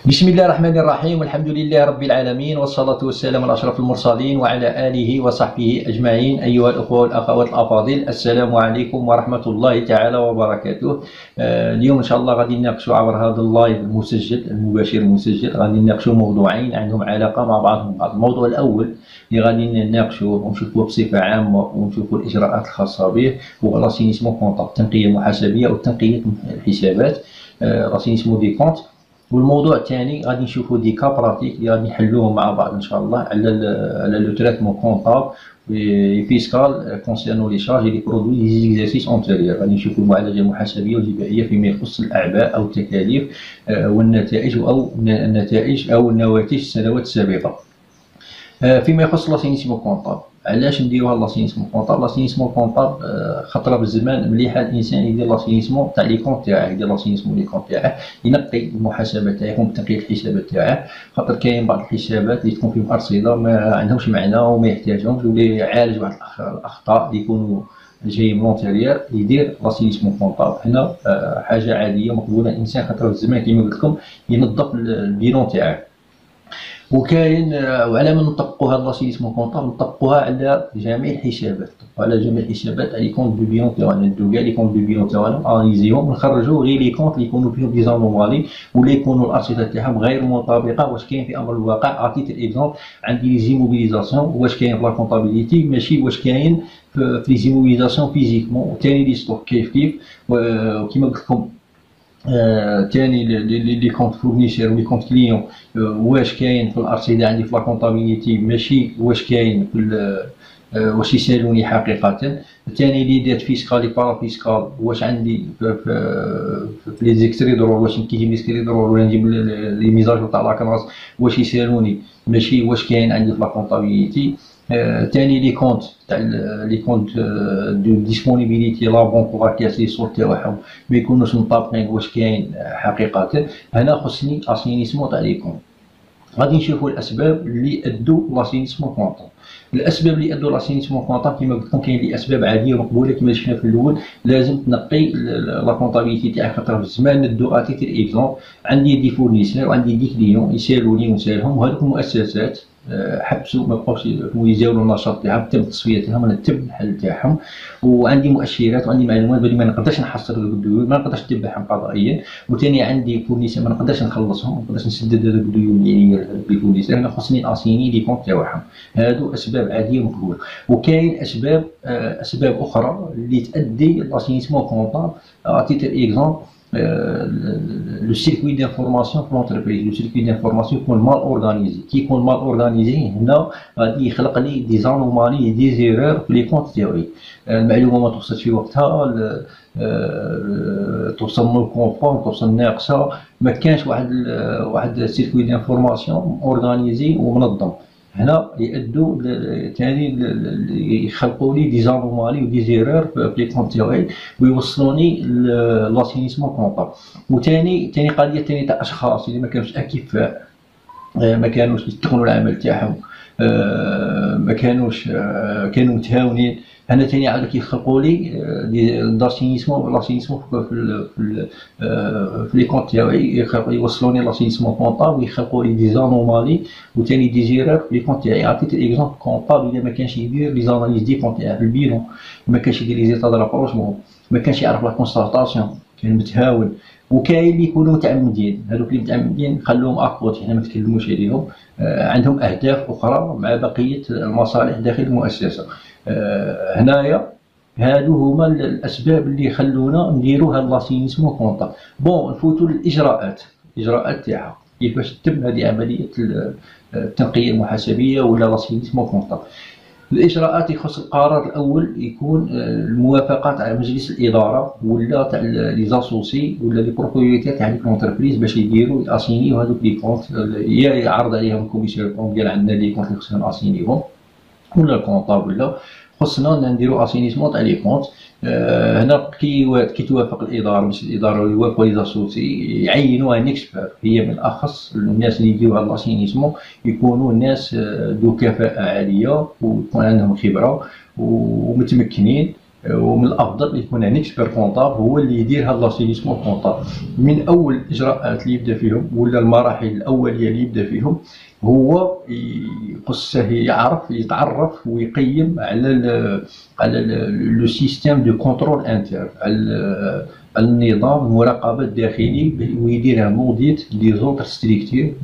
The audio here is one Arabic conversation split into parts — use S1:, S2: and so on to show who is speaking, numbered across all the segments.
S1: بسم الله الرحمن الرحيم، والحمد لله رب العالمين، والصلاة والسلام على أشرف المرسلين وعلى آله وصحبه أجمعين. أيها الأخوة والأخوات الأفاضل، السلام عليكم ورحمة الله تعالى وبركاته. اليوم إن شاء الله غادي نناقشوا عبر هذا اللايف المسجل المباشر المسجل، غادي نناقشوا موضوعين عندهم علاقة مع بعضهم البعض. الموضوع الأول اللي غادي نناقشوا ونشوفوا بصفة عامة ونشوفوا الإجراءات الخاصة به هو لاسينيسمون كونطاب، التنقية المحاسبية أو تنقية الحسابات، لاسينيسمون دي كونت. والموضوع الثاني غادي نشوفوا دي كا براتيك اللي غادي نحلوهم مع بعض ان شاء الله على لو تريتمون كونطاب فيسكال كونسيرنو لي شارج لي برودوي لي زيكزارسيس اونتيريور. غادي نشوفوا المعالجه المحاسبيه والجبائيه فيما يخص الاعباء او التكاليف والنتائج او النواتج السنوات السابقه. فيما يخص لاسينيسمون كونطاب، علاش نديروها لاسينيسمون كونطاب؟ لاسينيسمون كونطاب خطره بالزمان مليحه الانسان يدير لاسينيسمون تاع لي كونط تاعه، يدير لاسينيسمون لي كونط تاعه، ينقي المحاسبه تاعه، يقوم بتنقيه الحسابات تاعه، خاطر كاين بعض الحسابات اللي تكون فيهم ارصده ما عندهمش معنى وما يحتاجهمش، ولا يعالج بعض الاخطاء اللي يكونوا جايين من لونتيريور، يدير لاسينيسمون كونطاب. هنا حاجه عاديه مقبوله الانسان، خاطر بالزمان كيما قلت لكم ينظف البيلون تاعه. وكاين وعلى من نطبقوا هذا لاسينيسمون كونطاب؟ نطبقوها على جميع الحسابات، على جميع الحسابات، على لي كونط دو بيلون تاعنا، ندو كاع لي كونط دو بيلون تاعنا اناليزيهم، نخرجوا غير لي كونط اللي يكونوا فيهم دي زانومالي ولا يكونوا الارصده تاعهم غير مطابقه واش كاين في امر الواقع. عطيت الاكزومبل عندي لي زيموبيليزاسيون، واش كاين في لا كونطابيليتي، ماشي واش كاين في لي زيموبيليزاسيون فيزيكمون. وثاني لي ستوك كيف وكيما قلت لكم ثاني لي كونط فورنيسور ولي كونط كليون، واش كاين في الارصده عندي في لا كونطابيليتي، ماشي واش كاين في واش يسالوني حقيقه. ثاني لي ديت فيسكال لي بارا فيسكال، واش عندي في لي زيكستري درول، واش كيجيب لي سكري درول ولا نجيب لي ميزاج تاع لا كلاس، واش يسالوني، ماشي واش كاين عندي في لا كونطابيليتي. ثاني لي كونط تاع لي كونط دو ديسپونيبيليتي لا بونك ولا كاس لي صور تاعهم ما يكونوش مطابقين واش كاين حقيقه. هنا خصني اسينيسمون تاع لي كونط. غادي نشوفوا الاسباب اللي ادوا لاسينيسمون كونطاب. الاسباب اللي ادوا لاسينيسمون كونطاب كيما قلت لكم كاين لي اسباب عاديه ومقبوله كيما شفنا في الاول. لازم تنقي لا كونطابيليتي تاعك، خاطر في الزمان ندو اتيتر اكزومبل عندي دي فورنيسور وعندي دي كليون يسالوني ونسالهم، وهذوك المؤسسات حبسوا ما بقاوش يزاولوا النشاط تاعهم، تم التصفيه تاعهم، انا تم الحل تاعهم، وعندي مؤشرات وعندي معلومات بلي ما نقدرش نحصل هذوك الديون، ما نقدرش نتبعهم قضائيا. وثاني عندي فورنيسور ما نقدرش نخلصهم، ما نقدرش نسدد هذوك الديون اللي بالفورنيسور، انا خصني اسيني لي كونط تاعهم. هادو اسباب عاديه مقبوله. وكاين اسباب اخرى اللي تؤدي لاسينيسمون كونطاب. عطيت اكزومبل لو سيركوي دانفورماسيون في لونتربريز. لو سيركوي دانفورماسيون يكون مال اورغانيزي، كي يكون مال اورغانيزي هنا غادي يخلق لي دي زانومالي دي زيرور في لي كونط تاعي، المعلومه ما توصلش في وقتها، توصل من الكونفورم، توصل ناقصه، ما كانش واحد سيركوي دانفورماسيون اورغانيزي ومنظم. هنا يأدوا ثاني يخلقوا لي دي زانومالي ودي زيرور في لي كونط تاعي ويوصلوني لاسينيسمون كونطاب. وثاني قضيه ثاني تاع اشخاص اللي ما كانوش اكفاء، ما كانوش يتقنوا العمل تاعهم، ما كانوش كانوا متهاونين. هنا ثاني عاد كيخلقوا لي لاسينيسمون في لي كونط تاعي، يوصلوني لاسينيسمون كونطاب ويخلقوا لي دي زانومالي وثاني دي زيرور في لي كونط تاعي. عطيت اكزومبل كونطاب اذا ما كانش يدير لي زاناليز دي كونط تاعه في البيلون، ما كانش يدير لي زيتا دو رابروشمون، ما كانش يعرف لا كونستاتاسيون، كان متهاون. وكاين اللي يكونوا متعمدين، هذوك اللي متعمدين خلوهم اكوت، حنا ما نتكلموش عليهم، عندهم اهداف اخرى مع بقيه المصالح داخل المؤسسه. هنايا هادو هما الاسباب اللي خلونا نديرو هاد لاسينيسمون كونطاب. بون نفوتوا للاجراءات تاعها، كيفاش تتم هذه عمليه التنقيه المحاسبيه ولا لاسينيسمون كونطاب. الاجراءات يخص القرار الاول يكون الموافقه تاع مجلس الاداره ولا تاع لي زاسوسي ولا لي بروبريتير تاع ديك لونتربريز باش يديروا اسينيو هذوك لي كونط، يا يعرض عليهم الكوميسيون كونط قال عندنا لي كونط اللي خصنا اسينيهم ولا الكونطاب، ولا خصنا نديروا اسينيسمون تاع لي كونط. هنا كي توافق الاداره، مجلس الاداره يوافقوا لي زاسوسي يعينوا ان اكسبير، هي من اخص الناس اللي يديروا هذا الاسينيسمون يكونوا ناس ذو كفاءه عاليه ويكون عندهم خبره ومتمكنين ومن الافضل يكون ان اكسبير كونطاب هو اللي يدير هذا لاسينيسمون كونطاب. من اول الاجراءات اللي يبدا فيهم ولا المراحل الاوليه اللي يبدا فيهم هو خصه يعرف يتعرف ويقيم على لو سيستيم دو كونترول انتر، على النظام المراقبه الداخلي، ويدير ان اوديت لي زوتر ستركتور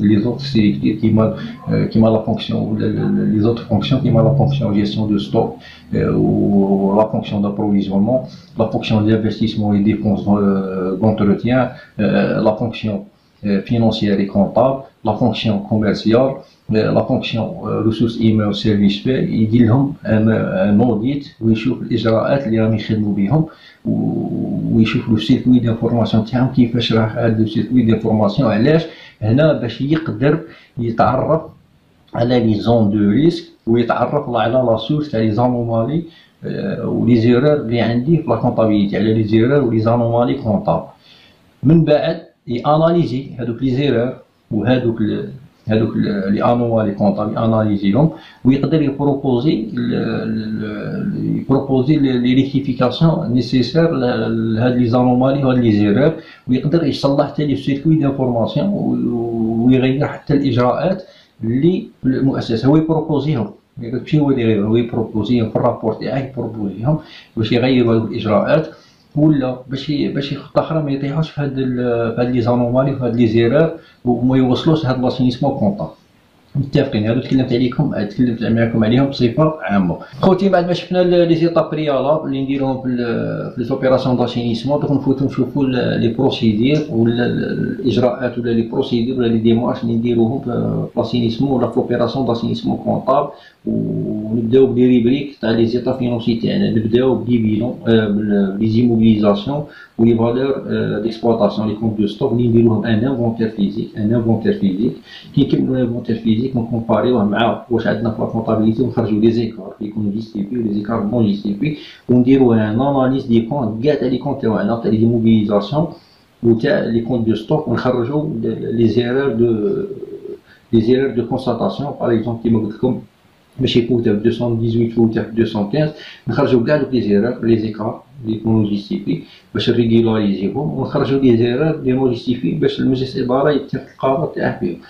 S1: كيما لا فونكسيون لي زوتر فونكسيون كيما لا فونكسيون جيستيون دو ستوك و لا فونكسيون d'approvisionnement, la fonction d'investissement et dépenses d'entretien, la fonction financière et comptable, la fonction commerciale, la fonction ressources humaines و service pay. يدير لهم ان اوديت ويشوف الاجراءات اللي راهم يخدموا بهم، ويشوف لو سيركوي دانفورماسيون تاعهم كيفاش راه هذا لو سيركوي دانفورماسيون. علاش هنا؟ باش يقدر يتعرف على لي زون دو ريسك، ويتعرف على لا سورس تاع لي زانومالي ولي زيرور اللي عندي في لا كونطابيليتي، على لي زيرور ولي زانومالي كونطاب. من بعد ياناليزي هذوك لي زيرور وهذوك لي انومالي كونطاب، ياناليزيهم ويقدر يبروبوزي لي ريكتيفيكاسيون نيسيسير لهاد لي زانومالي وهاد لي زيرور، ويقدر يصلح حتى لي سيركوي دانفورماسيون ويغير حتى الاجراءات اللي في المؤسسه. هو يبروبوزيهم، ماشي هو اللي يغير، هو يبروبوزيهم في الرابور تاعه، يبروبوزيهم باش يغيروا هذوك الاجراءات، ولا باش خطه اخرى ما يطيحوش في هاد لي زانومالي وفي هاد لي زيرور وما يوصلوش لهاد لاسينيسمون كونطاب. متفقين؟ هادو تكلمت معكم عليهم بصفه عامه. خوتي بعد ما شفنا لي زيتاب بريالاب اللي نديروهم في لي اوبيراسيون داسينيسمون، دوك نفوتو نشوفو لي بروسيدير ولا الاجراءات ولا لي بروسيدير ولا لي ديمارش اللي نديروهم في لاسينيسمون ولا في اوبيراسيون داسينيسمون كونطاب. ونبداو بلي ريبريك تاع لي زيتا فينونسي تاعنا. نبداو بلي بيلون لي زيموبيليزاسيون ولي فالور ديكسبلوطاسيون، لي كونت دو ستوك اللي نديروهم ان انفونتير فيزيك. كي نكملوا الانفونتير فيزيك نكومباريوه مع واش عندنا في لا كونطابيليتي، ونخرجوا لي زيكار اللي يكونوا جيستيبي ولي زيكار نون جيستيبي، ونديروا ان اناليز دي كونت كاع تاع لي كونت تاعنا تاع لي زيموبيليزاسيون وتاع لي كونت دو ستوك، ونخرجوا لي زيرور دو كونستاتاسيون. باغ اكزومبل كيما قلت لكم ماشي فوتا ب 218 فوتا ب 215، نخرجوا كاع دوك لي زيرور لي زيكار اللي يكونوا جيستيفي باش نريغولاريزيهم، ونخرجوا لي زيرور اللي نون جيستيفي باش المجلس الاداره يتخذ القرار تاعه فيهم.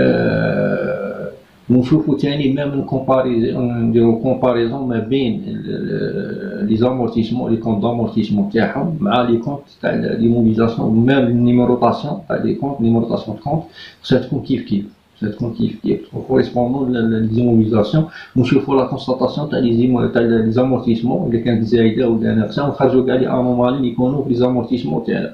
S1: ونشوفوا ثاني ميم نديرو كومباريزون ما بين لي زامورتيسمون لي كونت دامورتيسمون تاعهم مع لي كونت تاع لي موبيليزاسيون، ميم النيميروطاسيون تاع لي كونت، نيميروطاسيون كونت خصها تكون كيف كوريسبوندون لي زيموبيليزاسيون. ونشوفوا لا كونستاتاسيون تاع لي زامورتيسمون الا كانت زايده ولا ناقصه، ونخرجوا كاع لي انومالي اللي يكونوا في لي زامورتيسمون تاعنا.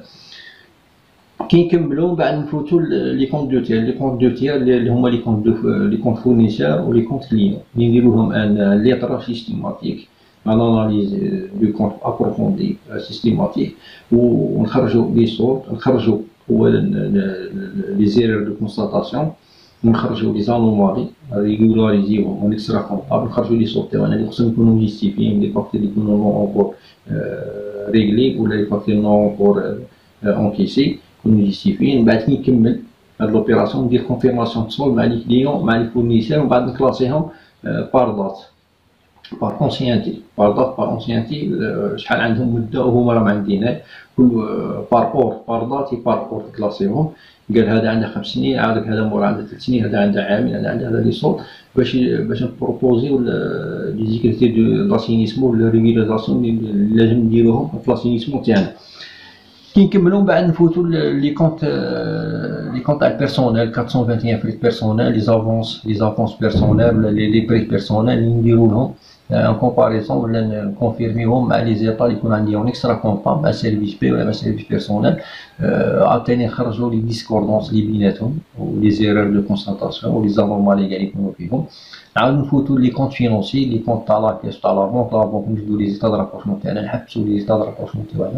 S1: كي نكملوا من بعد نفوتوا لي كونت دو تير اللي هما لي كونت فورنيسور ولي كونت كليون، اللي نديروهم ان ليطرا سيستيماتيك، ان اناليز دو كونت ابروفوندي سيستيماتيك، ونخرجوا لي صوت، نخرجوا اولا لي زيرور دو كونستاتاسيون، ونخرجوا لي زانومالي ريغولاريزيوهم ونكسرا كونطابل، نخرجوا لي صوت تاعنا اللي خصهم يكونوا جيستيفيين، لي فاكتور اللي يكونوا نون اونكور ريغلي ولا لي فاكتور نون اونكور انكيسي يكونوا جيستيفيين. من بعد كي نكمل هاد لوبيراسيون ندير كونفيرماسيون تصول مع لي كليون مع لي فورنيسور، ومن بعد نكلاسيهم بار دات بار اونسيانتي، بار اونسيانتي شحال عندهم مده وهما راهم عندنا كل بار دات كلاسيهم. قال هذا عنده 5 سنين، عاودك هذا مور عنده 3 سنين، هذا عنده عامين، هذا عنده لي صوت، باش نبروبوزيو لي زيكريتير دو لاسينيسمون ولا ريغولاريزاسيون اللي لازم نديروهم في لاسينيسمون تاعنا. كي نكملوا من بعد نفوتوا لي كونت تاع البيرسونيل 421 فري بيرسونيل، لي زافونس بيرسونيل ولا لي بري بيرسونيل اللي نديروا لهم ان كومباريزون ولا نكونفيرميهم مع لي زيطا اللي يكون عندي اون اكسترا كونطاب مع سيرفيس بي ولا مع سيرفيس بيرسونيل. عاوتاني نخرجوا لي ديسكوردونس اللي بيناتهم ولي زيرور دو كونستاتاسيون ولي زانومالي كاع اللي يكونوا فيهم. عاود نفوتوا لي كونت فينونسي، لي كونت تاع لا كيس تاع لا بونك نجبدوا لي زيتا د رابورسمون تاعنا، نحبسوا لي زيتا د رابورسمون تاعنا،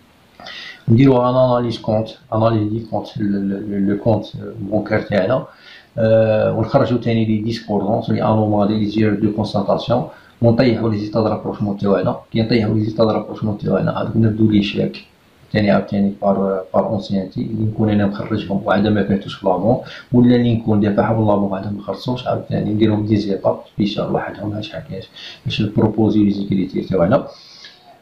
S1: نديرو ان اناليز كونت، اناليز دي كونت لو كونت بونكار تاعنا، ونخرجوا ثاني لي ديسكوردونس لي انومالي لي زيرور دو كونستاتاسيون، ونطيحوا لي زيتا د رابورسمون تاعنا. كي نطيحوا لي زيتا د رابورسمون تاعنا هذوك نردو لي شاك ثاني عاوتاني بار اونسيانتي اللي نكون انا مخرجهم وعاد ما فاتوش في لابون، ولا اللي نكون دافعهم من لابون وعاد ما خلصوش، عاوتاني نديرهم دي زيتاب سبيسيال وحدهم شحال كاش باش نبروبوزي لي زيكريتير تاعنا.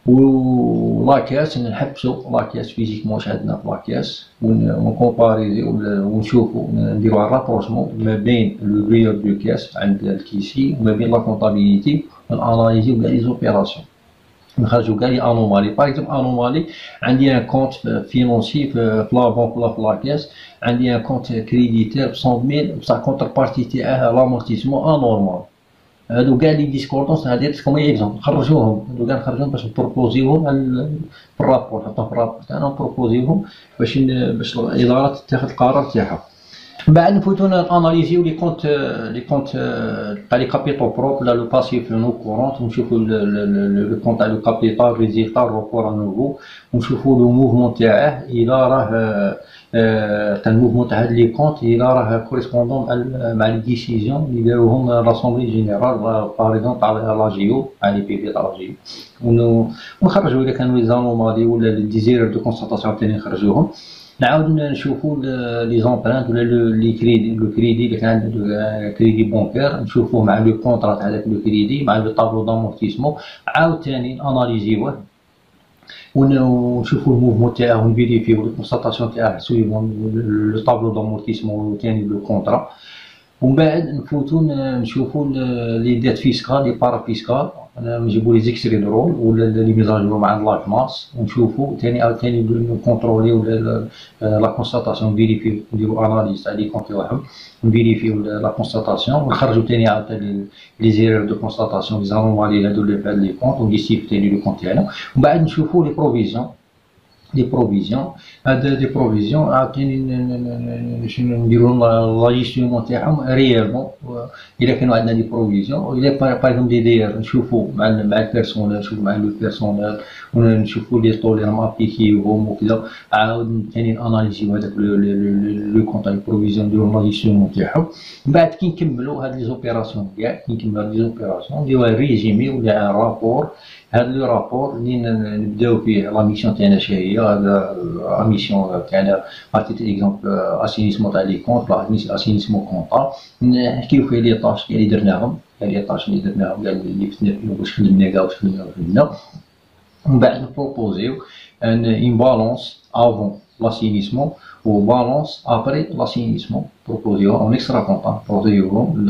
S1: ولاكاس نحبسو لاكاس فيزيكمون واش عندنا في لاكاس ونكومباريزيو ونشوفو نديرو رابورسمون ما بين لو فيور دو كاس عند الكيسي وما بين لا كونطابيليتي وناناليزيو كاع لي زوبيراسيون نخرجو كاع لي انومالي. باغ اكزومبل انومالي عندي ان كونت فينونسي في لا بنك ولا في لاكاس، عندي ان كونت كريديتير ب 100,000 بصح كونتر بارتي تاعه لامورتيسمون انورمال. هادو كاع لي ديسكوردونس هادي عطيتكم اكزومبل نخرجوهم، هادو كاع نخرجوهم باش نبروبوزيوهم في الرابور، نحطوهم في الرابور تاعنا نبروبوزيوهم باش الاداره تاخذ القرار تاعها. من بعد نفوتو ناناليزيو لي كونت تاع لي كابيتال بروب ولا لو باسيف نو كورونت، ونشوفو لو كونت تاع لو كابيتال ريزيلتا روبور ا نوفو، ونشوفو لو موفمون تاعه الا راه تاع الموفمون تاع هاد لي كونت الا راه كوريسبوندون مع لي ديسيزيون لي داروهم لاسومبلي جينيرال باغ اكزومبل تاع لاجيو تاع لي بي في تاع لاجيو، ونخرجو الا كانوا لي زانومالي ولا لي ديزير دو كونستاتاسيون تاني نخرجوهم. نعاود نشوفو لي زومبرانت ولا لو كريدي اللي كان كريدي بونكير، نشوفوه مع لو كونطرا تاع داك لو كريدي مع لو طابلو دامورتيسمون، عاوتاني ناناليزيوه ونشوفو الموفمون تاعه ونفيريفيو لي كونستاتاسيون تاعه سويفون لو طابلو دامورتيسمون وثاني لو كونطرا. ومن بعد نفوتو نشوفو لي ديت فيسكال لي بارا فيسكال، نجيبو لي زيكستري درول ولا لي ميزاجور مع لاجماس، ونشوفو ثاني نكونتروليو لا كونستاتاسيون، نفيريفيو نديرو اناليز تاع لي كونت تاعهم، نفيريفيو لا كونستاتاسيون ونخرجو ثاني عاوتاني لي زيرور دو كونستاتاسيون لي زانومالي هادو اللي في هاد لي كونت ونجيستيف ثاني لو كونت تاعنا. ومن بعد نشوفو لي بروفيزيون هاد لي بروفيزيون عاوتاني نديرو لا جيستيون تاعهم ريالمون الا كانوا عندنا دي بروفيزيون، الا باغ دي دير نشوفو مع البيرسونيل، نشوفو مع لو بيرسونيل ونشوفو لي طول اللي راهم ابليكيوهم وكذا، عاود ثاني اناليزيو هذاك لو كونت تاع البروفيزيون نديرو لا جيستيون تاعهم. من بعد كي نكملو هاد لي زوبيراسيون كاع، كي نكملو لي زوبيراسيون نديروها ريزيمي ولا رابور. هذا لو رابور اللي نبداو فيه لا ميسيون تاعنا شهيه، هذا لا ميسيون تاعنا عطيت اكزومبل اسينيسمون تاع لي كونت ولا اسينيسمون كونطا، نحكيو فيه لي طاش اللي درناهم، لي طاش اللي درناهم كاع اللي فتنا فيهم واش خدمنا كاع واش خدمنا. ومن بعد نبروبوزيو ان بالونس افون لاسينيسمون و بالونس ابري لاسينيسمون، بروبوزيو اون اكسترا كونطا بروبوزيوهم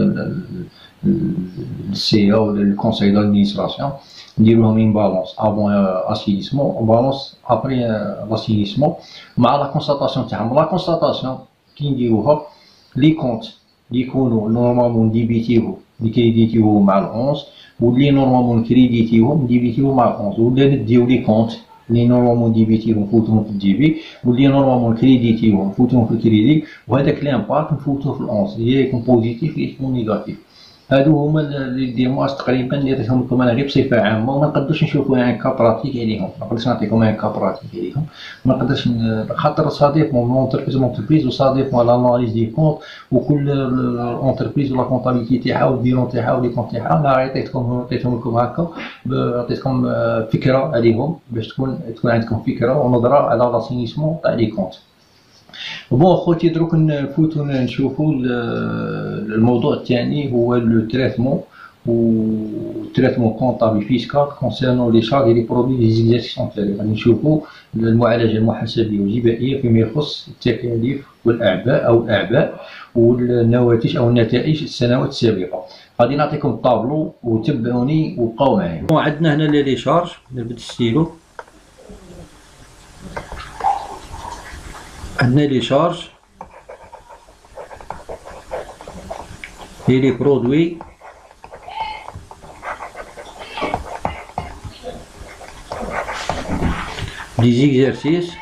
S1: للسي او ولا للكونساي دادمينستراسيون، نديروهم ان بالونس افون اسينيسمون و بالونس ابري لاسينيسمون مع لا كونستاتاسيون تاعهم. لا كونستاتاسيون كي نديروها لي كونت اللي يكونوا نورمالمون نديبيتيو نكريديتيو مع الأونس، واللي نورمالمون نكريديتيوهم نديبيتيو مع الأونس، ولا نديو لي كونت اللي نورمالمون ديبيتيوهم نفوتوهم في الديبي، واللي نورمالمون كريديتيوهم نفوتوهم في الكريدي، وهذاك لامباكت نفوتوه في الأونس، يا يكون بوزيتيف يا يكون نيجاتيف. هادو هما لي ديماج تقريبا اللي عطيتهم لكم انا غير بصفه عامه، وما نقدرش نشوفوا ان كا براتيك عليهم، ما نقدرش نعطيكم ان كا براتيك عليهم، ما نقدرش خاطر صاديفون من اونتربريز لونتربريز وصاديفون لاناليز دي كونت، وكل اونتربريز ولا كونتابيليتي تاعها والبيلون تاعها ولي كونت تاعها. انا عطيتهم لكم هكا، عطيتكم فكره عليهم باش تكون عندكم فكره ونظره على لاسينيسمون تاع لي كونت. بون خوتي دروك نفوتو نشوفو الموضوع الثاني هو لو تريتمون تريتمون كونطابل فيسكال كونسيرنون لي شارج لي برودوي لي زيكزارسيس انتيريور. غادي نشوفو المعالجه المحاسبيه والجبائيه فيما يخص التكاليف والاعباء او الاعباء والنواتج او النتائج السنوات السابقه. غادي نعطيكم الطابلو وتبعوني وبقاو معايا. عندنا هنا لي شارج، نبدا الستيلو، عندنا لي شارج لي برودوي لي زيكزارسيس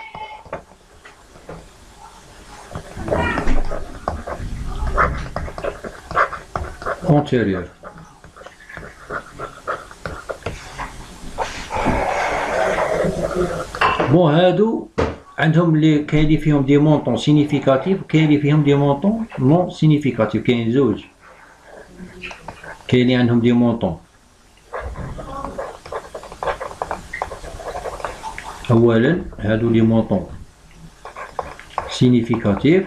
S1: antérieur. بون هادو عندهم اللي كاين اللي فيهم دي مونطون سينيفيكاتيف وكاين اللي فيهم دي مونطون نون سينيفيكاتيف، كاين زوج، كاين اللي عندهم دي مونطون اولا هادو لي مونطون سينيفيكاتيف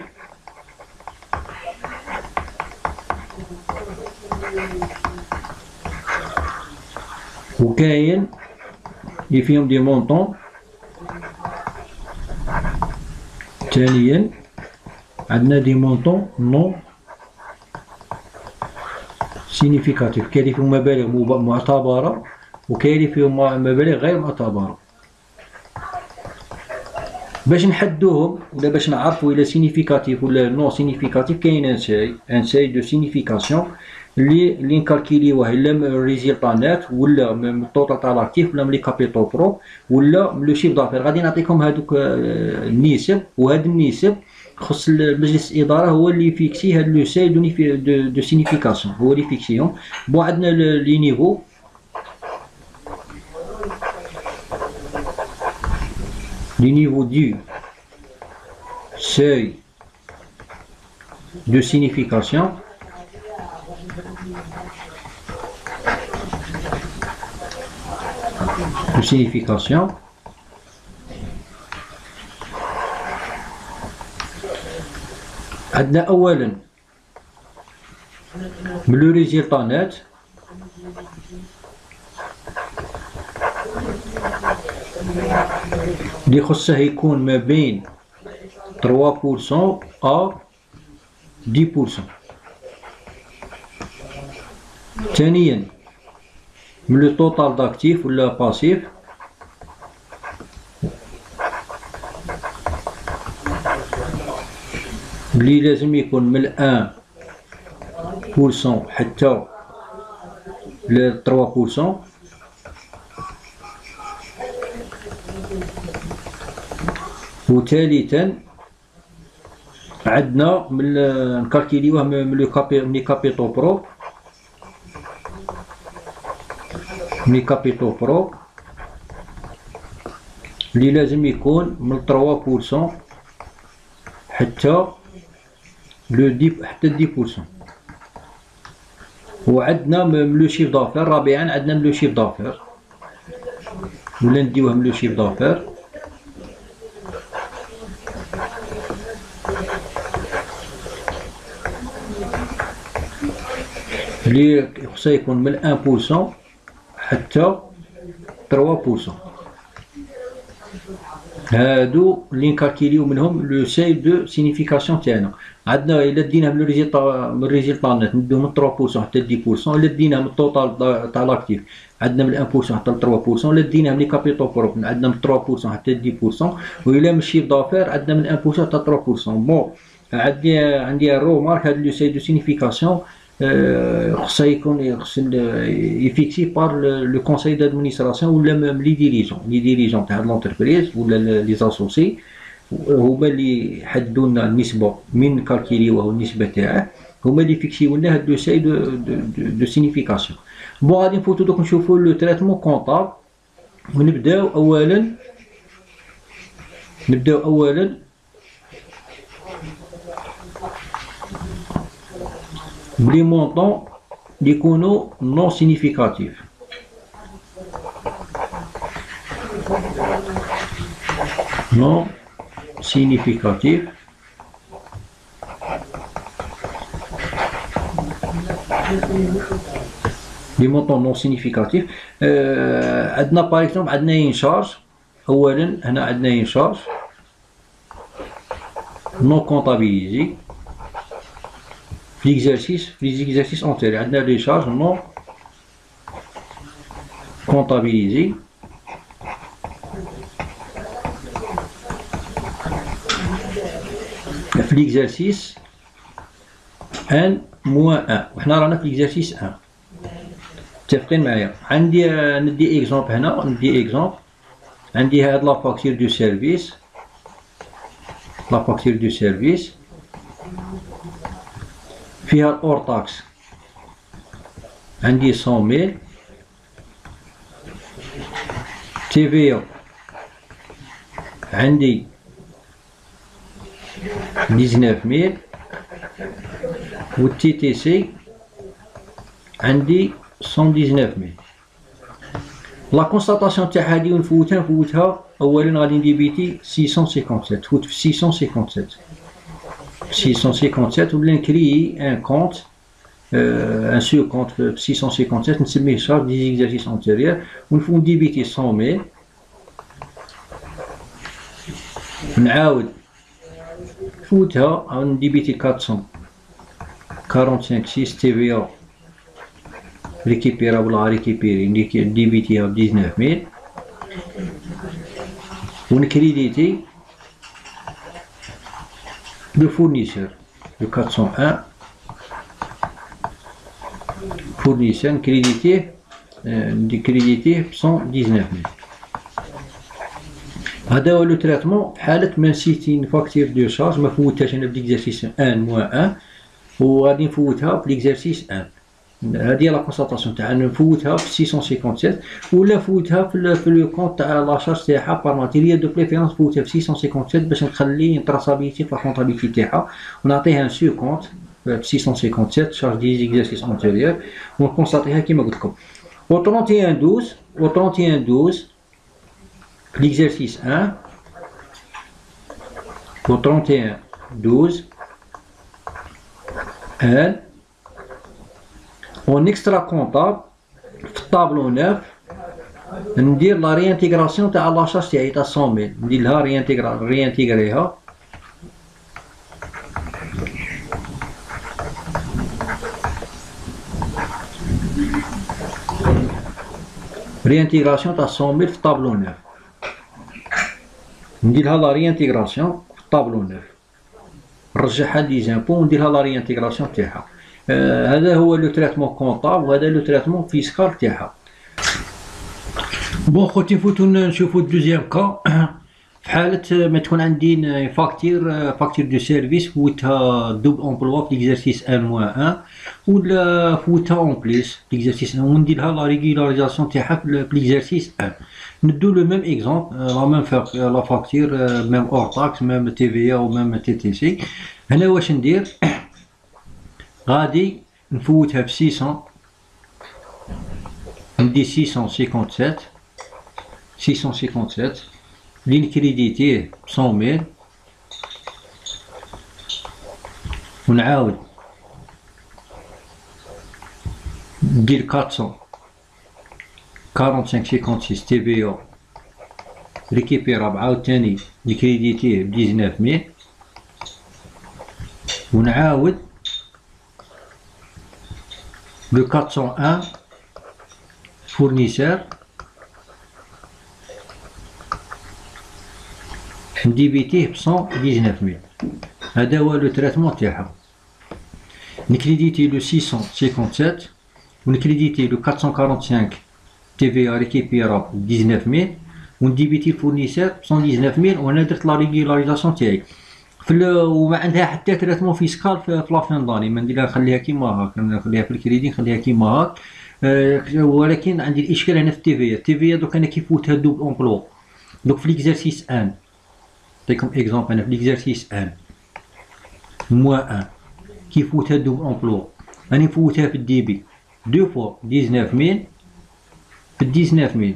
S1: وكاين اللي فيهم دي مونطون. ثانيا عندنا دي مونطون نون سينيفيكاتيف، كاين اللي فيهم مبالغ معتبرة وكاين اللي فيهم مبالغ غير معتبرة. باش نحدوهم ولا باش نعرفوا إلا سينيفيكاتيف ولا نون سينيفيكاتيف، كاين ان ساي دو سينيفيكاسيون اللي نكالكيليوه الا من الريزلطانات ولا من الطوطال تاع لاكتيف ولا من لي كابيتو برو ولا من لو شيف دافير. غادي نعطيكم هادوك النسب، وهاد النسب خص مجلس الاداره هو اللي فيكسي هاد لو ساي دو سينيفيكاسيون، هو اللي فيكسيهم. بون عندنا لي نيفو. Les niveaux du seuil de signification عندنا أولا من لو ريزلطا نت اللي خصه يكون ما بين 3% أ 10%. ثانيا من لو توتال داكتيف ولا باسيف اللي لازم يكون من 1% حتى ل 3%. وثالثا عندنا من نكالكيليوه من لي كابيتو برو، لي كابيتو برو اللي لازم يكون من 3% حتى حتى 10%. وعندنا من لو شيف دافير. رابعا عندنا من لو شيف دافير ولا نديوه من لو شيف دافير اللي خصو يكون من 1% حتى 3%. هادو اللي نكالكيليو منهم لو ساي دو سينيفيكاسيون تاعنا. عندنا الا ديناه من الريزلطانات نديو من 3% حتى 10%، الا ديناه من التوتال تاع لاكتيف عندنا من 1% حتى 3%، الا ديناه من لي كابيتو بروب عندنا من 3% حتى 10%، والا من الشيف دافير عندنا من 1% حتى 3%. بون عندي رومارك هاد لو ساي دو سينيفيكاسيون خصها يكون يفيكسي بار لو كونساي دادمينستراسيون ولا ميم لي ديريجون تاع لونتربريز ولا لي زاسوسي، هما اللي يحددوا لنا النسبه من كالكيليوه النسبه تاعه، هما اللي يفيكسيو لنا هاد لو ساي دو سينيفيكاسيون. بون غادي نفوتو دوك نشوفو لو تريتمون كونطابل. ونبداو اولا بلي مونطون اللي يكونوا نون سينيفيكاتيف. نون سينيفيكاتيف لي مونطون نون سينيفيكاتيف. عندنا باغ اكزومبل عندنا ين شارج. اولا هنا عندنا ين شارج نون كونطابيليزي في ليكزارسيس انتيريور. عندنا لي شارج نون كونطابيليزي في ليكزارسيس ان موان ان، وحنا رانا في ليكزارسيس ان. متفقين معايا؟ عندي ندي اكزومبل هنا، عندي هاد لا فاكتور دو سيرفيس، فيها الأور تاكس عندي 100,000. تي في عندي 19,000 والتي تي سي عندي 119,000. لا كونستاتاسيون تاع هادي نفوتها. اولا غادي نديبيتي 657، تفوت في 657 ولا نكريي ان كونت ان سو كونت في 657 نسميه شارج دي زيكزارسيس انتيريور، ونفو نديبيتي 100,000 نعاود فوتها نديبيتي 445 6 تي في او ريكيبيرابل à récupérer نديبيتيها ب 19000 ونكريديتي le fournisseur le 401 fournisseur crédité ب 119000. هذا هو لو تريتمون في حالة ما نسيتي فاكتور دو شارج ما فوتهاش انا في ليكزارسيس 1 موان 1 وغادي نفوتها في ليكزارسيس 1. هذه هي لا كونستاتاسيون تاع نفوتها في 657 ولا نفوتها في لو كونت تاع لا شارج تاعها بار ماتيريال دو بريفيرونس نفوتها في 657 باش نخلي تراسابيليتي في لا كونطابيلتي تاعها ونعطيها ان سو كونت في 657 شارج دي زيكزارسيس انتيريور ونكونستاتيها كيما قلت لكم. و 3112 l'exercice 1 au 31 12 1 en extra comptable في الطابلو 9 ندير لا ريانتيغراسيون تاع لا شارج تاعي تاع 100000 ندير لها ريانتيغريها ريانتيغراسيون تاع 100000 في الطابلو 9 ندير لها لا ريانتيغراسيون في الطابلو 9 نرجعها لي زامبو وندير لها لا ريانتيغراسيون تاعها. هذا هو لو تريتمون كونطابل وهذا لو تريتمون فيسكال تاعها. بون خوتي نفوتو نشوفو الدوزيام كا في حالة ما تكون عندي فاكتور دو سيرفيس فوتها دوبل امبلوا في ليكزارسيس 1 موان 1 ولا فوتها اون بليس في ليكزارسيس 1 وندير لها لا ريغولاريزاسيون تاعها في ليكزارسيس 1. ندو لو ميم اكزومبل لا ميم لا فاكتور ميم اور تاكس ميم تي في او ميم تي تي سي. هنا واش ندير غادي نفوتها في 600 ندي 657 اللي نكريديتيه ب 100000 ونعاود ندير 445 تي في او ريكيبيرابل عاوتاني نكريديتيه ب 19000 ونعاود لو 401 فورنيسور نديبيتيه ب 119000. هذا هو لو تريتمون تاعها. نكريديتي لو 657 ونكريديتي لو 445 تي في ا ريكيبيرابل ب 19000 ونديبيتي الفورنيسور ب 119000 وانا درت لا ريغولاريزاسيون تاعي وما عندها حتى تريتمون فيسكال في لافين داني ما نديرها نخليها كيما هاك نخليها في الكريدي نخليها كيما هاك. ولكن عندي الاشكال هنا في التي في دوك انا كيفوتها دوبل امبلوا دوك في ليكزارسيس 1 نعطيكم اكزومبل انا في ليكزارسيس 1 موان 1 كيفوتها دوبل امبلوا راني نفوتها في الديبي دو فوا 19000 في 19000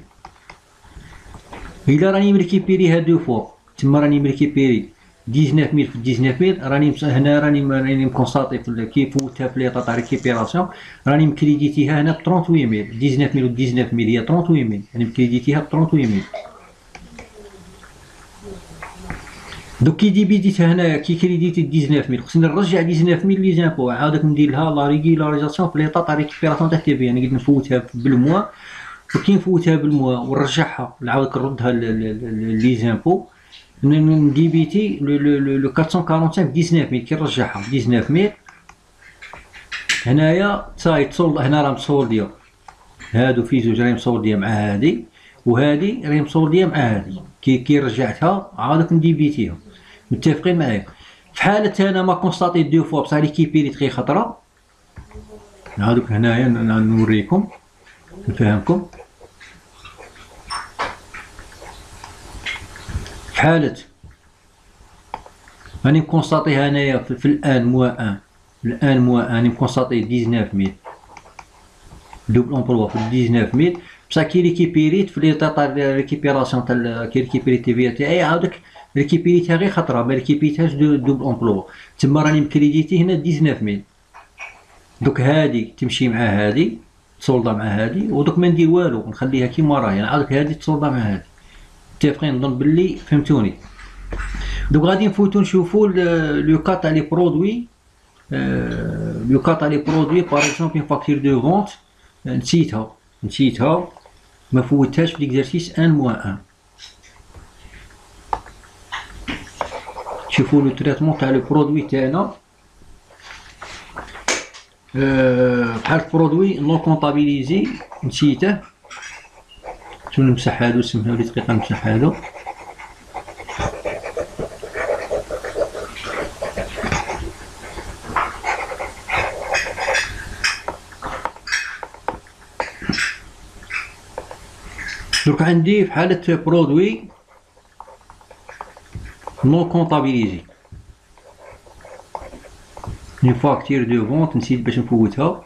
S1: الا راني مريكيبيريها دو فوا تما راني مريكيبيري 19000 في 19000 راني هنا راني مكونستاتي كي فوتها في ليطا تاع ريكيبيراسيون راني مكريديتيها هنا ب 38000 19000 و 19000 هي 38000 راني مكريديتيها ب 38000. دوك كي ديبيتيتها هنا كي كريديتي 19000 خصني نرجع 19000 لي زامبو عاودك ندير لها لا ريغولاريزاسيون في ليطا تاع ريكيبيراسيون تاع تي في انا قد نفوتها بالموا وكي نفوتها بالموا ونرجعها نعاودك نردها لي زامبو نديبيتي لو 445 19000 كي نرجعها 19000 هنايا صاي تصول هنا راه مصولديه هادو في زوج راهي مصولديه مع هادي وهادي راهي مصولديه مع هادي كي رجعتها عاودك نديبيتيها متفقين معايا. في حالة انا ما كونستاتي دو فوا بصح ريكيبيريت غير خطره نعاودك هنايا نوريكم نفهمكم. في حالة راني مكونستاتيها هنايا في الان موان 1 راني مكونستاتي 19000 دوبل امبلوا في 19000 بصح كي ريكيبيريت في ليطا تاع ريكيبيراسيون تاع كي ريكيبيريت تي في تاعي عاودك ريكيبيريتها غير خطره ما ريكيبيريتهاش دوبل امبلوا تما راني مكريديتي هنا 19000 دوك هادي تمشي مع هادي تصولدا مع هادي ودوك ما ندير والو نخليها كيما راهي نعاودك هادي تصولدا مع هادي متفقين. نظن بلي فهمتوني. دوك غادي نفوتو نشوفو لو كا تاع لي برودوي. لو كا تاع لي برودوي باغ اكزومبل اون فاكتور دو فونت نسيتها ما فوتهاش في ليكزارسيس 1-1. شوفوا لو تريتمون تاع لو برودوي تاعنا. بحال البرودوي نو كونطابيليزي نسيته، شنو نمسح هادو، سمحوا لي دقيقه نمسح هادو. درك عندي في حالة برودوي نو كونطابيليزي اون فاكتور دو فونت، نسيت باش نفوتها.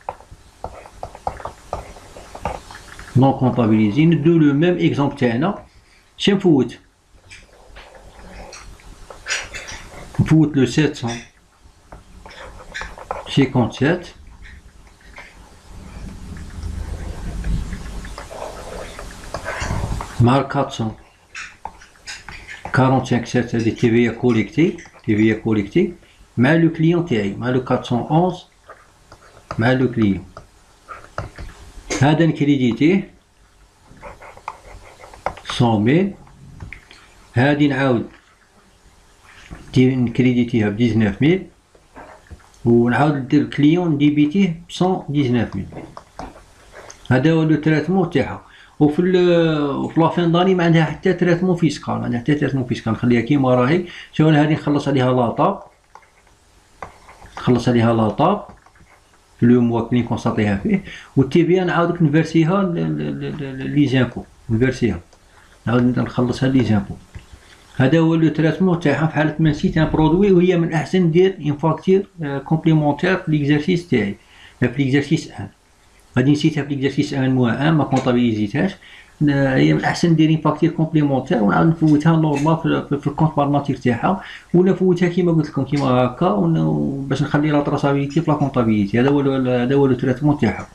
S1: نو كونطابيليزي ندو لو ميم اكزومبل تاعنا. شنو نفوت لو 757 مع 445 7 هادي TVA كوليكتي مع لو كليون تاعي، مع لو 411 مع لو كليون. هذا نكريديتيه 100,000. هادي نعاود نكريديتيها ب 19,000 ونعاود ندير الكليون نديبيتيه ب 119,000. هذا هو لو تريتمون تاعها. وفي لافين داني ما عندها حتى تريتمون فيسكال، نخليها كيما راهي. شوف هذه نخلص عليها لاطاب، لو موا كلي نكونسطيها فيه، والتي في نعاودك نفرسيها لي زامبو، نعاود نخلصها لي زامبو. هذا هو لو تريتمون تاعها في حالة ما نسيت ان برودوي، وهي من الأحسن ندير اون فاكتور كومبليمونتير في ليكزارسيس تاعي، في ليكزارسيس 1. غادي نسيتها في ليكزارسيس 1-1 ما كونطابيليزيتهاش. هي من الأحسن ندير اون فاكتور كومبليمونتير ونعاود نفوتها نورمال في الكونت بارماتير تاعها، ولا نفوتها كيما قلت لكم كيما هكا، باش نخلي لا تراسابيليتي في لا كونطابيليتي. هذا هو لو تريتمون تاعها.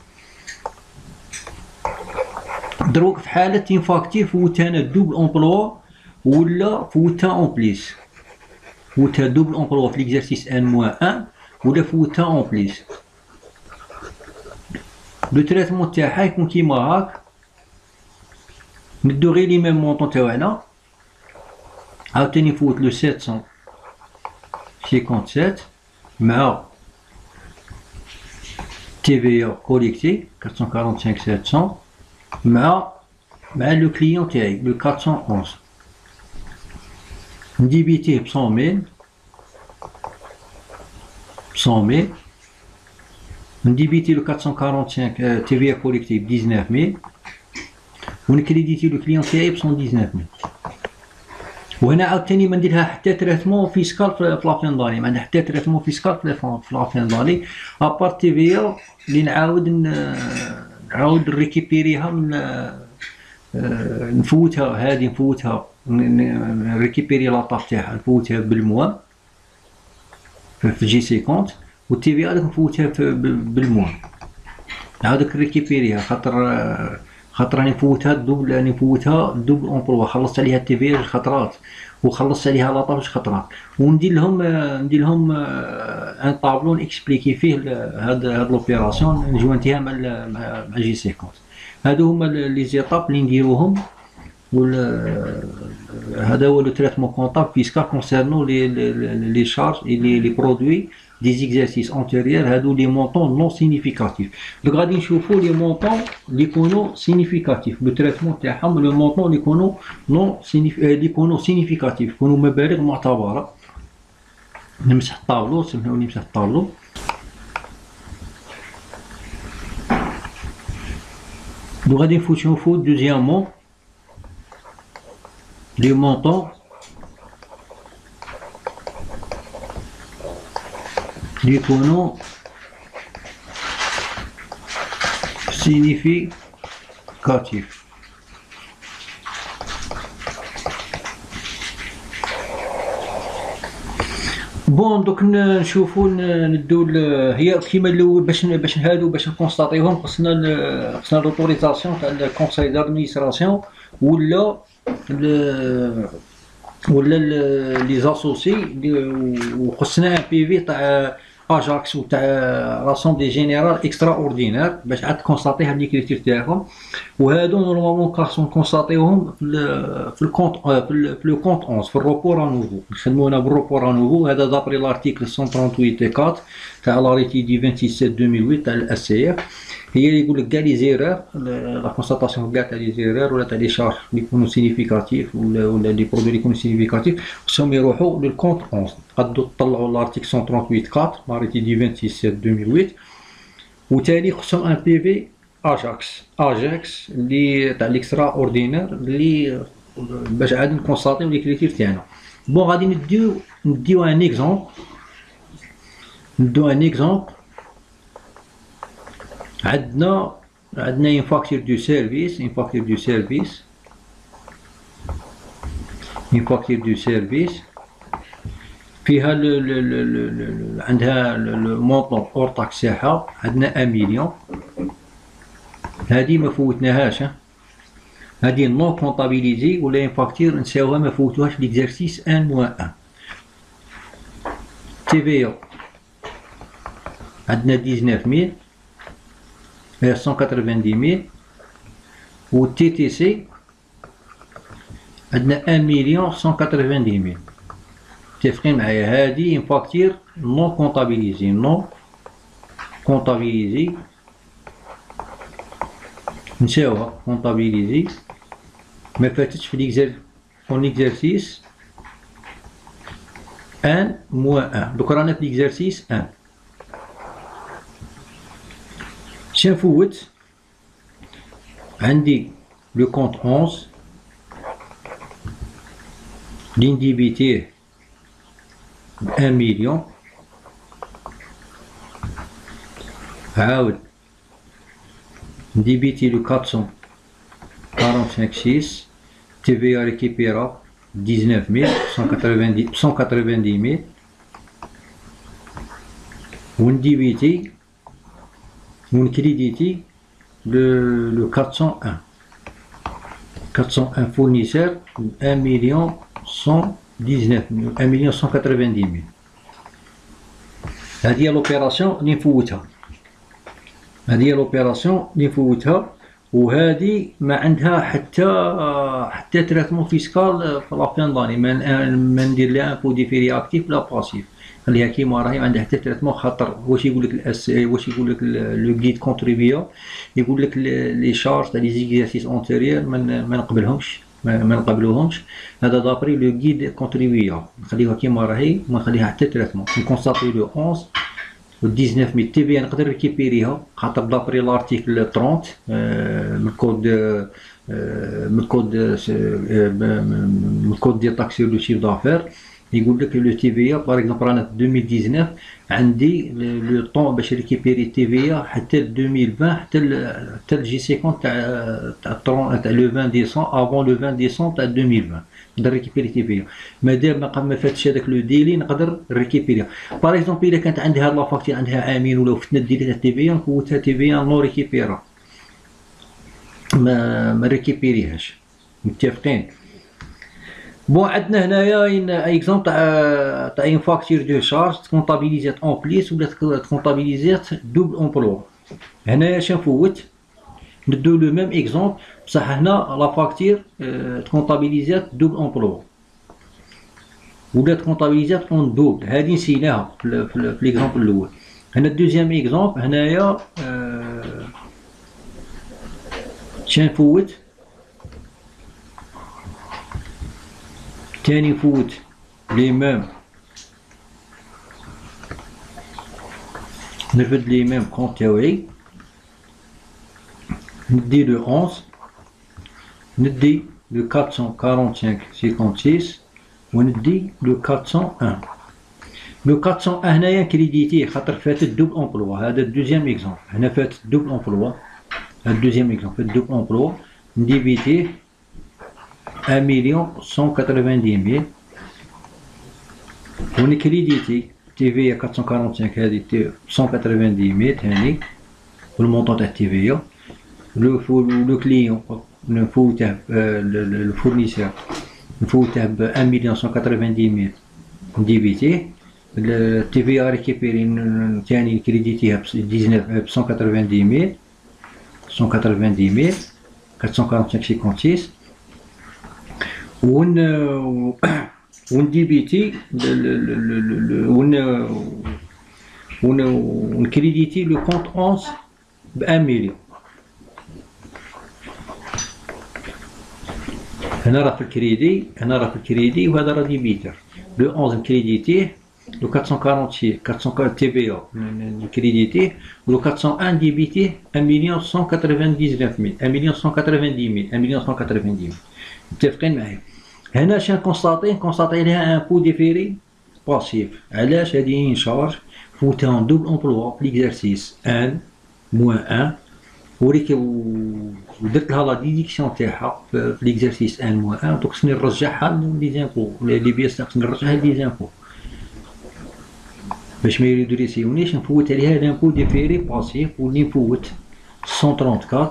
S1: دروك في حالة اون فاكتور فوتها انا دوبل امبلوا ولا فوتها اون بليس، فوتها دوبل امبلوا في ليكزارسيس 1-1 ولا فوتها اون بليس. لو تريتمون تاعها يكون كيما هاك. ندو غير لي ميم مونطون تاعنا، عاوتاني نفوت لو 757 مع TVA كوليكتي 445 700 مع لو كليون تاعي لو 411، نديبيتيه ب 100,000 نديبيتي لو 445 TVA كوليكتي ب 19,000 ونكريديتي لو كليون تاعي ب 119,000. وهنا عاوتاني ما نديرها حتى تريتمون فيسكال في لافين داني، ما عندها حتى تريتمون فيسكال في لافين داني ابار TVA اللي نعاود نريكيبيريها من نفوتها. هادي نفوتها نريكيبيري لاطاف تاعها، نفوتها بالموا في جي سي كونت، والتي في هذاك نفوتها بالموا نعاودك نريكيبيريها، خاطر راني نفوتها دوبل امبلوا. خلصت عليها التي في جوج خطرات وخلصت عليها لاطاف جوج خطرات، وندير لهم ان طابلو اكسبليكي فيه هاد لوبيراسيون نجوانتيها مع جي سي كونت. هادو هما لي زيتاب اللي نديروهم. هذا هو لو تريتمون كونطابل فيسكال كونسيرنو لي شارج اي لي برودوي دي زيكزارسيس انتيريور. هادو لي مونطون نون سينيفيكاتيف. دونك غادي نشوفو لي مونطون لي يكونو سينيفيكاتيف. لو تريتمون تاعهم لو مونطون لي يكونو نون سينيفيكاتيف، يكونو مبالغ معتبرة. نمسح الطابلو، سمحوني نمسح الطابلو. دونك غادي نشوفو دوزيامون لي مونطون لي يكونو سينيفيكاتيف. بون دوك نشوفو ندو هي كيما الاول باش هادو باش نكونستاطيوهم خصنا لوطوريزاسيون تاع الكونساي دادمينستراسيون ولا ولا لي زاسوسي وخصنا ان بي في تاع اجاكس وتاع لاسومبلي دي جينيرال اكسترا اوردينير باش عاد تكونستاتي هاد لي كريتير تاعهم. وهادو نورمالمون خاصو نكونستاتيوهم في الكونت في لو كونت 11 في الروبور ا نوفو. نخدمو هنا بالروبور ا نوفو. هذا دابري لارتيكل 138 تاع لاريتي دي 27 2008 تاع الاس سي اف. هي اللي يقول لك كاع لي زيرور لا كونستاتاسيون كاع تاع لي زيرور ولا تاع لي شارج اللي يكونوا سينيفيكاتيف ولا لي برودوي اللي يكونوا سينيفيكاتيف خصهم يروحوا للكونت 11. تقدروا تطلعوا لارتيكل 138 لاريتي دي 27 2008. وتاني خصهم ان بي في اجاكس اللي تاع ليكسترا اوردينير اللي باش عاد نكونستاتيو لي كريتير تاعنا. بون غادي نديو ان اكزومبل. عندنا une facture du service, فيها عندها المونطون اور تاكس تاعها عندنا 1 مليون. هادي ما فوتناهاش، هادي نون كونطابيليزي ولا اون فاكتور نساوها ما فوتوهاش في ليكزارسيس 1-1. تي في او عندنا 19000 190,000 و تي تي سي عندنا 1,190,000. متفقين معايا؟ هادي اون فاكتور نون كونطابيليزي نساوها كونطابيليزي ما فاتتش في ليكزارسيس 1-1. دوك رانا في ليكزارسيس 1. شنفوت عندي لو كونت 11 اللي نديبيتيه ب 1 مليون. عاود نديبيتي لو 445 تي في ا ريكيبيرا 19000 ونديبيتي ونكريديتي le 401 fournisseur 1,190,000. هذه هي لوبيراسيون اللي نفوتها. وهذه ما عندها حتى تريتمون فيسكال في لافين داني. ما ندير لا امبو ديفيري اكتيف لا باسيف، خليها كيما راهي. عندها حتى تريتمون خاطر واش يقول لك واش يقول لك لو غيد كونتريبيو يقول لك لي شارج تاع لي زيكزارسيس اونتيريور ما نقبلوهمش. هذا دابري لو غيد كونتريبيو نخليوها كيما راهي وما نخليها حتى تريتمون. نكونستاتي لو 11 و 19000 تي في نقدر ريكيبيريها خاطر دابري لارتيكل 30 من الكود ديال تاكس سور لو شيف دافير. يقول لك لو تي في باغ اكزومبل رانا في 2019 عندي لو طون باش ريكيبيري تي في حتى 2020 حتى الجي سيكون تاع لو 20 ديسمبر افون لو 20 ديسمبر تاع 2020 نقدر ريكيبيري تي في. مادام ما فاتش هذاك لو ديلي نقدر ريكيبيريها. باغ اكزومبل الا كانت عندي هاد لافاكتور عندها عامين ولا فتنا الديلي تاع تي في نفوتها تي في نو ريكيبيرا ما ريكيبيريهاش. متفقين؟ بون عندنا هنايا ان اكزومبل تاع اون فاكتور دو شارج تكونطابيليزات اون بليس ولا تكونطابيليزات دوبل امبلوا. هنايا شنفوت ندو لو ميم اكزومبل بصح هنا لا فاكتور تكونطابيليزات دوبل امبلوا ولا تكونطابيليزات اون دوبل. هادي نسيناها في ليكزومبل الاول. هنا الدوزيام اكزومبل هنايا شنفوت تاني نفوت لي ميم نرفد لي ميم كونت تاوعي. ندي لو 11 ندي لو 445 56 وندي لو 401. لو 401 هنايا كريديتيه خاطر فاتت دوبل امبلوا. هذا الدوزيام اكزومبل هنا فاتت دوبل امبلوا. هذا الدوزيام اكزومبل فات دوبل امبلوا نديبيتيه 1,190,000 ونكريديتي تي في 445 هذه 190,000 ثاني والمونطون تاع تي في. لو كليون نفوته الفورنيسور
S2: نفوته ب 1,190,000 نديبيتيه. التي في ا ريكيبيري ثاني كريديتيها ب 190,000 445,56 ونديبيتي ونكريديتي لو كونت 11 ب 1 مليون. هنا راه في الكريدي وهذا راه ديبيتر. لو 11 نكريديتيه، لو 446 تي في او نكريديتيه، ولو 401 ديبيتيه 1,190,000 متفقين معايا؟ هنا شنو كونستاطي لها ان بو ديفيري باسيف. علاش؟ هادي ان شارج فوتها ان دوبل امبلوا في ليكزارسيس 1 موان 1 ودرت لها لا ديديكسيون تاعها في ليكزارسيس 1 موان 1. دوك خصني نرجعها لي زامبو لي بياس خصني نرجعها لي زامبو باش ما يريدريسيونيش. نفوت عليها لامبو ديفيري باسيف واللي نفوت 134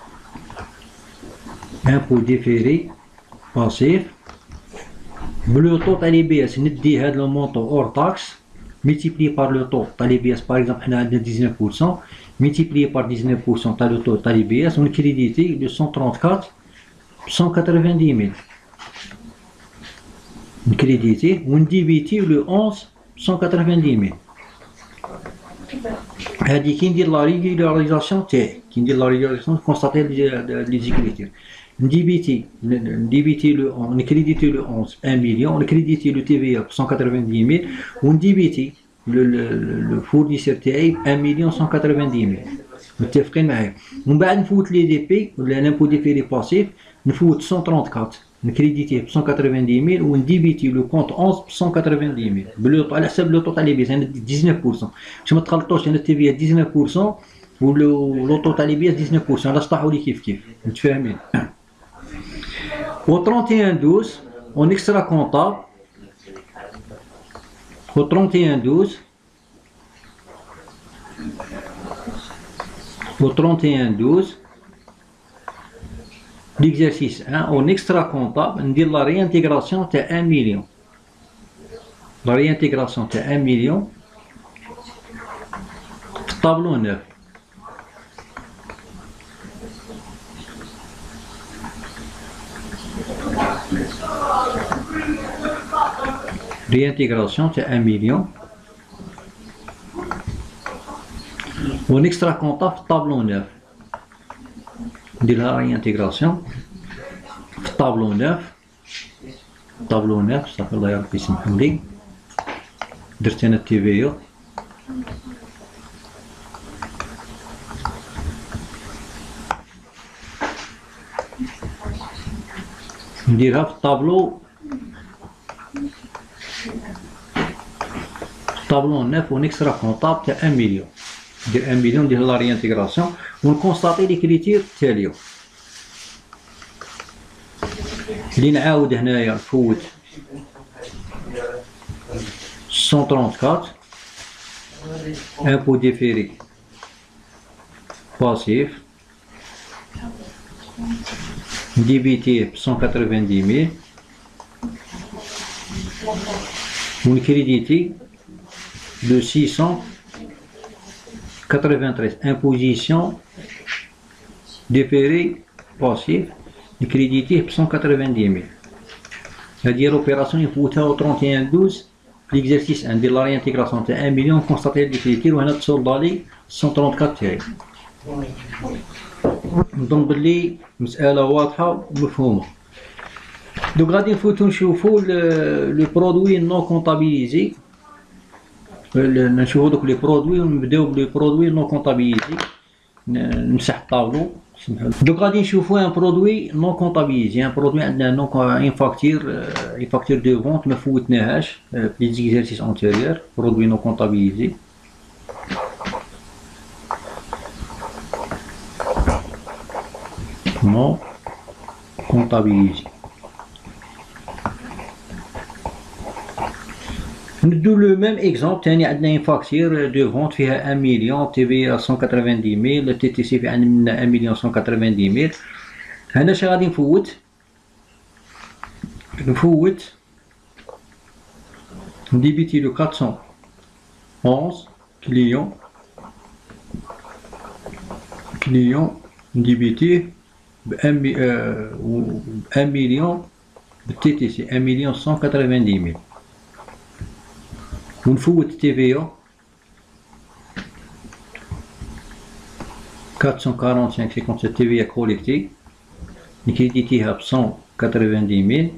S2: امبو ديفيري باسيف بلو طو تاع لي بي اس. ندي هاد لو مونطو اور تاكس ملتيبلي بار لو طو تاع لي بي اس. باغ اكزومبل حنا عندنا 19% ملتيبلي بار 19% تاع لو طو تاع لي بي اس ونكريديتي لو 134 190,000 نكريديتي ونديبيتي لو 11 190,000. هادي كي ندير لا ريغولاريزاسيون تاعي، كونستاتي لي زيكريتير. نديبيتي لو نكريديتي لو 11 1 مليون، نكريديتي لو تي في ا ب 190,000 ونديبيتي لو فورنيسور تاعي ب 1,190,000. متفقين معايا؟ ومن بعد نفوت لي دي بي ولا لامبو ديفيري باسيف نفوت 134 نكريديتيه ب 190,000 ونديبيتي لو كونت 11 ب 190,000 بلو على حساب لو طو تاع لي بيس. انا 19% باش ما تخلطوش. انا تي في 19% ولو طو تاع لي بيس 19%. لاش طاحوا لي كيف متفاهمين؟ و 31/12 اون اكسترا كونطابل و 31/12 و 31/12 l'exercice 1 اون اكسترا كونطابل ندير لا ريانتيغراسيون تاع 1 مليون. لا ريانتيغراسيون تاع 1 مليون في الطابلو 9. réintégration تاع 1 مليون و نكسترا كونطا في الطابلو 9. ندير لها ريانتيغراسيون في الطابلو 9. الطابلو 9 صافي الله يا ربي يسمحولي. درت انا التي في او نديرها في الطابلو 9 ونكسرا كونطاب تاع 1 مليون. ندير 1 مليون ندير لا ريانتيغراسيون ونكونستاتي لي كريتير التالية اللي نعاود هنايا نفوت 134 امبو ديفيري باسيف نديبيتيه ب 190,000 ونكريديتي de 693 imposition différée passive نكريديتيه ب 190,000. هادي لوبيراسيون يفوتها و 31/12 ليكزارسيس ندير لا ريانتيغراسيون تاع 1 مليون كونستاتي لي كريتير وهنا تصولدا لي 134 تاعي. نظن بلي مسألة واضحة ومفهومة. دوك غادي نفوتو نشوفو لو برودوي نون كونطابيليزي. نشوفو دوك لي برودوي ونبداو بلي برودوي نون كونطابيليزي. نمسح الطابلو سمحوا. دوك غادي نشوفو ان برودوي نون كونطابيليزي. ان برودوي عندنا نون ان فاكتور دو فونت ما فوتناهاش في لي زيكزارسيس انتيريور. برودوي نون كونطابيليزي non comptabilisé. ندو لو ميم اكزومبل تاني. عندنا ان فاكتور دو فونت فيها 1 مليون تي في 190,000 تي تي سي في عندنا 1 مليون 190,000. هنا اش غادي نفوت؟ نفوت نديبيتي لو 411 كليون نديبيتيه ب 1 مليون بالتي تي سي 1 مليون 190 ميل ونفوت تي في او 445 تي في كوليكتي نكريديتيها ب 190 ميل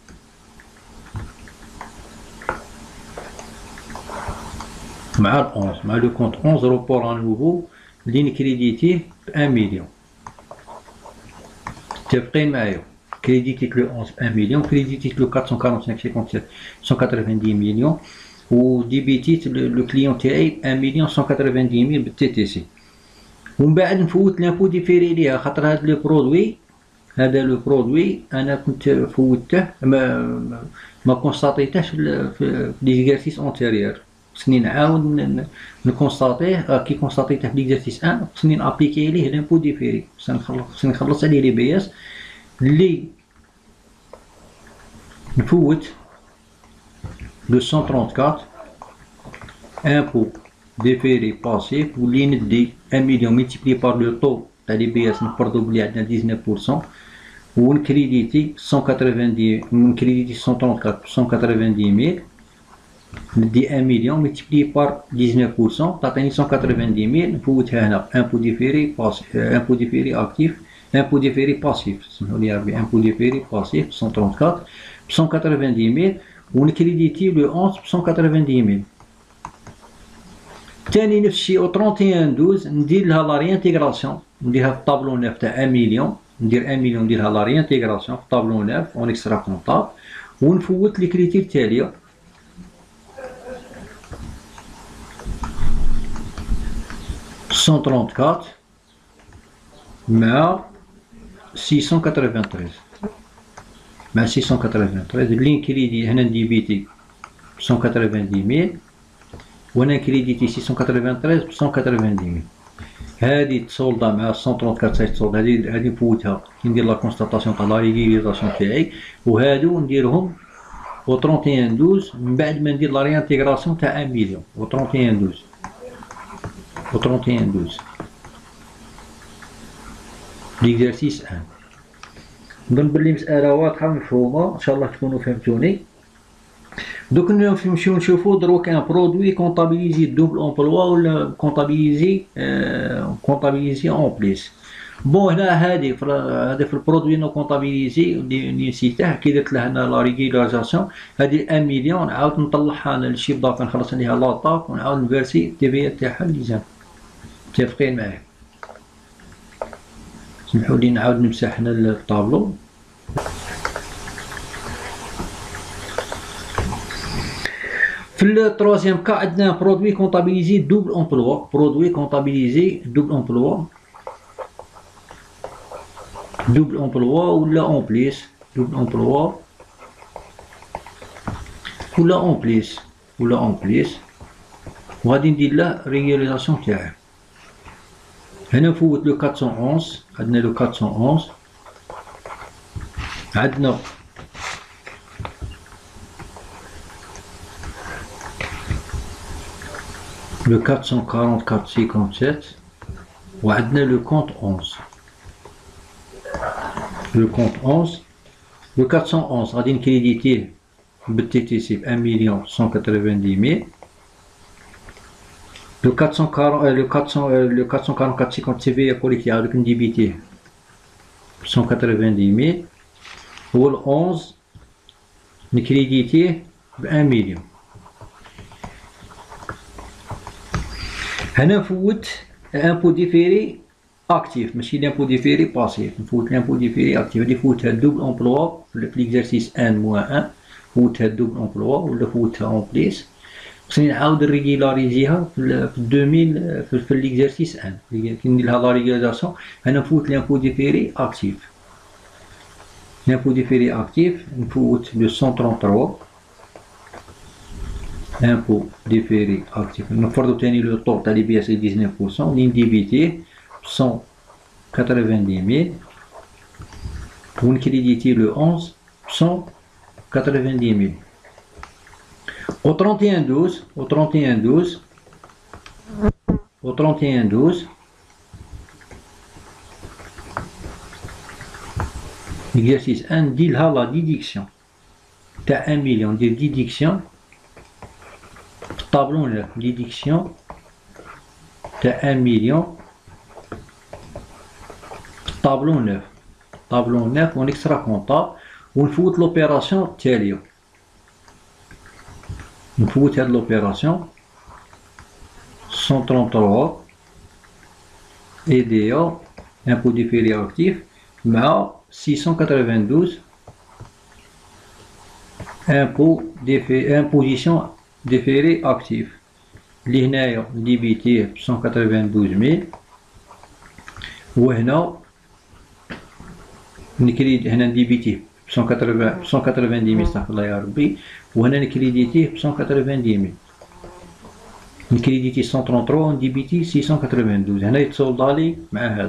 S2: مع ال 11 مع لو كونت 11 روبور ان نوفو اللي نكريديتيه ب 1 مليون. متفقين معايا؟ كريديتيك لو 11 ب 1 مليون، كريديتيك لو 445 190 مليون، وديبيتيت لو كليون تاعي 1 مليون 190 ميل بالتي تي سي. ومن بعد نفوت لامبو ديفيري ليها، خاطر هذا لو برودوي، هذا لو برودوي انا كنت فوتته ما كونستاتيتهش في ليزيرسيس اونتيريور. خصني نعاود نكونستاتيه كي كونستاتيته في ليزيرسيس 1 خصني نابليكي ليه لامبو ديفيري، خصني نخلص عليه لي بي اس اللي نفوت لو 134 امبو ديفيري باسيف واللي ندي 1 مليون ملتيبلي بار لو طو تاع لي بي اس نفرضو بلي عندنا 19% ونكريديتي 190 نكريديتي 134 190 ميل ندي 1 مليون ملتيبلي بار 19% تعطيني 190 ميل نفوتها هنا امبو ديفيري باسيف امبو ديفيري اكتيف امبو ديفيري باسيف سمحوا لي ربي امبو ديفيري باسيف 134 ب 190 ميل ونكريديتي لو 11 ب 190 ميل. تاني نفس الشيء او 31/12 ندير لها لا ريانتيغراسيون، نديرها في الطابلو ناف تاع 1 مليون، ندير 1 مليون نديرها لا ريانتيغراسيون في الطابلو ناف اون اكسترا كونطاب ونفوت لي كريتير التاليه 134 مع 693 مع 693 اللي نكريدي هنا نديبيتي 190 ميل وانا كريديتي 693 ب 190 ميل. هادي تصولدا مع 134 تاعي تصولد، هادي نفوتها كي ندير لا كونستاتاسيون تاع لا ريغيليزاسيون تاعي، وهادو نديرهم و 31/12 من بعد ما ندير لا ريانتيغراسيون تاع 1 مليون و 31/12 و 31/12 ليكزارسيس 1. نظن بلي مسألة واضحة مفهومة، إن شاء الله تكونوا فهمتوني. دوك نمشيو نشوفو دروك ان برودوي كونطابيليزي دوبل امبلوا ولا كونطابيليزي اون بليس. بون هنا هادي في البرودوي نو كونطابيليزي اللي نسيته كي درت له هنا لا ريغيلاريزاسيون، هادي 1 مليون نعاود نطلعها انا للشيف دافا نخلص عليها لاطاك ونعاود نفيرسي التي في تاعها الليزام. متفقين معايا؟ سمحوا لي نعاود نمسح هنا الطابلو. في التروازيام كا عندنا برودوي كونطابيليزي دوبل امبلوا، برودوي كونطابيليزي دوبل امبلوا، دوبل امبلوا ولا اون بليس، دوبل امبلوا ولا اون بليس ولا اون بليس، وغادي ندير له ريغيليزاسيون تاعه. هنا نفوت لو 411 عندنا لو 411 عندنا le 444,57 وعندنا لو كونت 11 لو كونت 11 لو 411 غادي نكريديتيه بالتي تي سي ب 1 مليون 190 ميل. لو 444 تي في كوليكتي عاودك نديبيتيه ب 190 ميل و ال 11 نكريديتيه ب 1 مليون. هنا نفوت امبو ديفيري اكتيف ماشي لامبو ديفيري باسيف، نفوت لامبو ديفيري اكتيف اللي فوتها دوبل امبلوا في ليكزارسيس 1 موان 1 فوتها دوبل امبلوا ولا فوتها اون بليس، خصني نعاود نريغيلاريزيها في 2000 في ليكزارسيس 1 كي ندير لها لا ريغيلاريزاسيون. هنا نفوت لامبو ديفيري اكتيف، لامبو ديفيري اكتيف نفوت لو 133 امبو ديفيري اكتيف، نفرضو تاني لو طو تاع لي بي اس 19% اللي نديبيتيه ب 190 ميل ونكريديتي لو 11 ب 90 000. Au 31-12, au 31-12, au 31-12, l'exercice 1 dit la déduction. Tu as 1 million de déduction. Tableau 9, déduction. Tu as 1 million. Tableau 9. Tableau 9, on extra comptable. On fout l'opération télé. On fout l'opération 133 EDA, impôt différé actif, mais 692 imposition différé actif. L'INAIA débité 192 000. وهنا نكريد هنا ديبيتيه 190 000 استغفر الله يا ربي، وهنا نكريديتيه 190 000. نكريديتي 133 ونديبيتي 692. هنا يتصل لي مع هذا.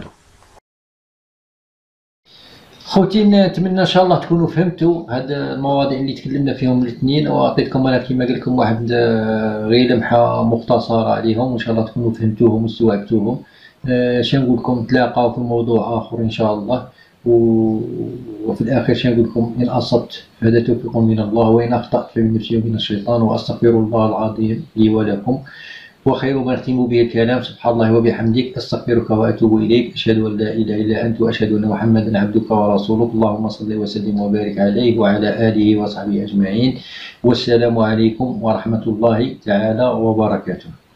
S1: خوتي نتمنى ان شاء الله تكونوا فهمتوا هاد المواضيع اللي تكلمنا فيهم الاثنين، وعطيتكم انا كما قلت لكم واحد غير لمحه مختصره عليهم، وان شاء الله تكونوا فهمتوهم واستوعبتوهم. نقول لكم نتلاقاو في موضوع اخر ان شاء الله. وفي الاخر نقول لكم ان اصبت فهذا توفيق من الله، وان اخطات فمن نفسي ومن الشيطان، واستغفر الله العظيم لي ولكم. وخير ما نختم به الكلام سبحان الله وبحمدك استغفرك واتوب اليك، اشهد ان لا اله الا انت واشهد ان محمدا عبدك ورسولك. اللهم صل وسلم وبارك عليه وعلى اله وصحبه اجمعين، والسلام عليكم ورحمه الله تعالى وبركاته.